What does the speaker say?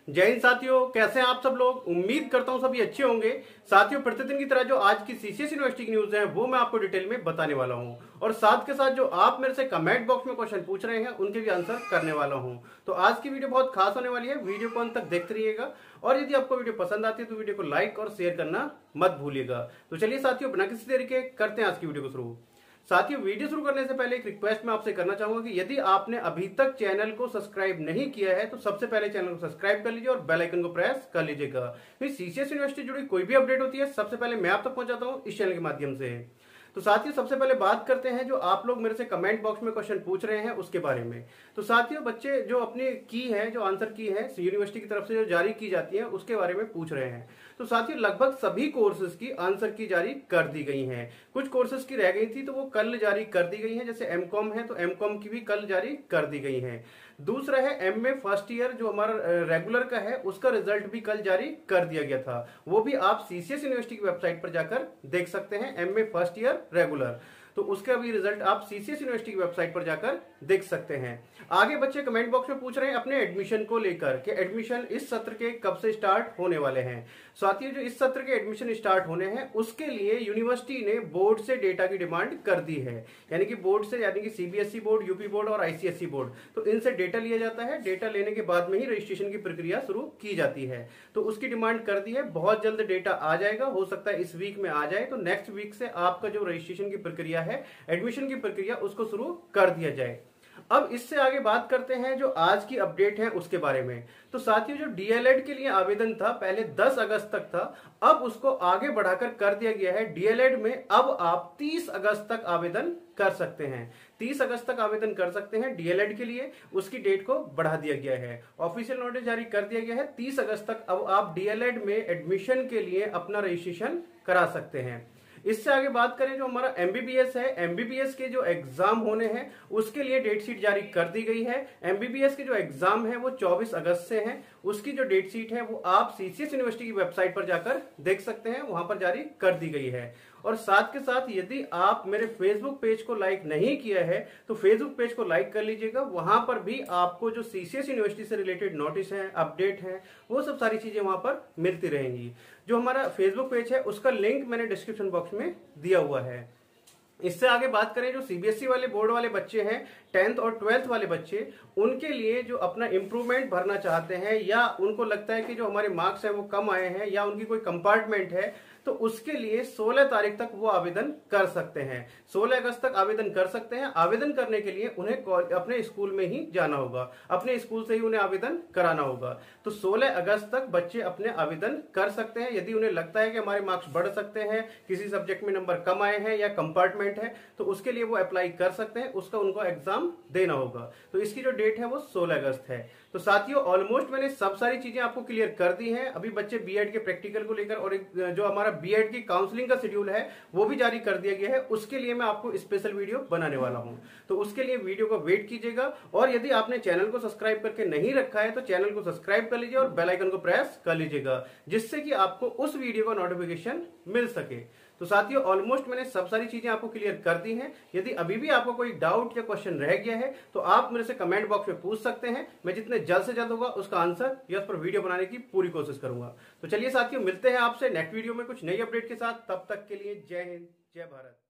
जय हिंद साथियों, कैसे हैं आप सब लोग। उम्मीद करता हूं सभी अच्छे होंगे। साथियों, प्रतिदिन की तरह जो आज की सीसीएस यूनिवर्सिटी की न्यूज है वो मैं आपको डिटेल में बताने वाला हूं और साथ के साथ जो आप मेरे से कमेंट बॉक्स में क्वेश्चन पूछ रहे हैं उनके भी आंसर करने वाला हूं। तो आज की वीडियो बहुत खास होने वाली है, वीडियो को अंत तक देखते रहिएगा और यदि आपको वीडियो पसंद आती है तो वीडियो को लाइक और शेयर करना मत भूलिएगा। तो चलिए साथियों, बिना किसी देरी के करते हैं आज की वीडियो को शुरू। साथियों, वीडियो शुरू करने से पहले एक रिक्वेस्ट मैं आपसे करना चाहूंगा कि यदि आपने अभी तक चैनल को सब्सक्राइब नहीं किया है तो सबसे पहले चैनल को सब्सक्राइब कर लीजिए और बेल आइकन को प्रेस कर लीजिएगा। फिर सीसीएस यूनिवर्सिटी जुड़ी कोई भी अपडेट होती है सबसे पहले मैं आप तक पहुंचाता हूं इस चैनल के माध्यम से। तो साथियों, सबसे पहले बात करते हैं जो आप लोग मेरे से कमेंट बॉक्स में क्वेश्चन पूछ रहे हैं उसके बारे में। तो साथियों, बच्चे जो अपनी की है, जो आंसर की है यूनिवर्सिटी की तरफ से जो जारी की जाती है उसके बारे में पूछ रहे हैं। तो साथियों, लगभग सभी कोर्सेज की आंसर की जारी कर दी गई हैं। कुछ कोर्सेज की रह गई थी तो वो कल जारी कर दी गई हैं, जैसे एमकॉम है तो एमकॉम की भी कल जारी कर दी गई है। दूसरा है एमए फर्स्ट ईयर जो हमारा रेगुलर का है उसका रिजल्ट भी कल जारी कर दिया गया था। वो भी आप सीसीएस यूनिवर्सिटी की वेबसाइट पर जाकर देख सकते हैं, एमए फर्स्ट ईयर रेगुलर। तो उसका भी रिजल्ट आप सीसीएस यूनिवर्सिटी की वेबसाइट पर जाकर देख सकते हैं। आगे बच्चे कमेंट बॉक्स में पूछ रहे हैं अपने एडमिशन को लेकर कि एडमिशन इस सत्र के कब से स्टार्ट होने वाले हैं। साथियों, जो इस सत्र के एडमिशन स्टार्ट होने हैं उसके लिए यूनिवर्सिटी ने बोर्ड से डेटा की डिमांड कर दी है, यानी कि बोर्ड से, यानी कि सीबीएसई बोर्ड, यूपी बोर्ड और आईसीएसई बोर्ड, तो इनसे डेटा लिया जाता है। डेटा लेने के बाद में ही रजिस्ट्रेशन की प्रक्रिया शुरू की जाती है। तो उसकी डिमांड कर दी है, बहुत जल्द डेटा आ जाएगा, हो सकता है इस वीक में आ जाए। तो नेक्स्ट वीक से आपका जो रजिस्ट्रेशन की प्रक्रिया है, एडमिशन की प्रक्रिया, उसको शुरू कर दिया जाए। अब इससे आगे बात करते हैं जो आज की अपडेट है उसके बारे में। तो साथियों, जो डीएलएड के लिए आवेदन था पहले 10 अगस्त तक था, अब उसको आगे बढ़ाकर कर दिया गया है। डीएलएड में अब आप 30 अगस्त तक आवेदन कर सकते हैं। 30 अगस्त तक आवेदन कर सकते हैं डीएलएड के लिए, उसकी डेट को बढ़ा दिया गया है। ऑफिशियल नोटिस जारी कर दिया गया है 30 अगस्त तक अब आप डीएलएड में एडमिशन के लिए अपना रजिस्ट्रेशन करा सकते हैं। इससे आगे बात करें जो हमारा एमबीबीएस है, एमबीबीएस के जो एग्जाम होने हैं उसके लिए डेट शीट जारी कर दी गई है। एमबीबीएस के जो एग्जाम है वो 24 अगस्त से है। उसकी जो डेट शीट है वो आप सीसीएस यूनिवर्सिटी की वेबसाइट पर जाकर देख सकते हैं, वहां पर जारी कर दी गई है। और साथ के साथ यदि आप मेरे फेसबुक पेज को लाइक नहीं किया है तो फेसबुक पेज को लाइक कर लीजिएगा। वहां पर भी आपको जो सीसीएस यूनिवर्सिटी से रिलेटेड नोटिस है, अपडेट है, वो सब सारी चीजें वहां पर मिलती रहेंगी। जो हमारा फेसबुक पेज है उसका लिंक मैंने डिस्क्रिप्शन बॉक्स में दिया हुआ है। इससे आगे बात करें जो सीबीएसई वाले बोर्ड वाले बच्चे हैं, 10th और 12th वाले बच्चे, उनके लिए जो अपना इंप्रूवमेंट भरना चाहते हैं या उनको लगता है कि जो हमारे मार्क्स हैं वो कम आए हैं या उनकी कोई कंपार्टमेंट है, तो उसके लिए 16 तारीख तक वो आवेदन कर सकते हैं। 16 अगस्त तक आवेदन कर सकते हैं। आवेदन करने के लिए उन्हें अपने स्कूल में ही जाना होगा, अपने स्कूल से ही उन्हें आवेदन कराना होगा। तो 16 अगस्त तक बच्चे अपने आवेदन कर सकते हैं। यदि उन्हें लगता है कि हमारे मार्क्स बढ़ सकते हैं, किसी सब्जेक्ट में नंबर कम आए हैं या कंपार्टमेंट है, तो उसके लिए वो अप्लाई कर सकते हैं। उसका उनको एग्जाम देना होगा। तो इसकी जो डेट है वो 16 अगस्त है। तो साथियों, ऑलमोस्ट मैंने सब सारी चीजें आपको क्लियर कर दी हैं। अभी बच्चे बीएड के प्रैक्टिकल को लेकर और जो हमारा बीएड की काउंसलिंग का शेड्यूल है वो भी जारी कर दिया गया है। उसके लिए मैं आपको स्पेशल वीडियो बनाने वाला हूं, तो उसके लिए वीडियो को वेट कीजिएगा। और यदि आपने चैनल को सब्सक्राइब करके नहीं रखा है तो चैनल को सब्सक्राइब कर लीजिए और बेल आइकन को प्रेस कर लीजिएगा, जिससे कि आपको उस वीडियो का नोटिफिकेशन मिल सके। तो साथियों, ऑलमोस्ट मैंने सब सारी चीजें आपको क्लियर कर दी हैं। यदि अभी भी आपको कोई डाउट या क्वेश्चन रह गया है तो आप मेरे से कमेंट बॉक्स में पूछ सकते हैं। मैं जितने जल्द से जल्द होगा उसका आंसर या उस पर वीडियो बनाने की पूरी कोशिश करूंगा। तो चलिए साथियों, मिलते हैं आपसे नेक्स्ट वीडियो में कुछ नई अपडेट के साथ। तब तक के लिए जय हिंद, जय भारत।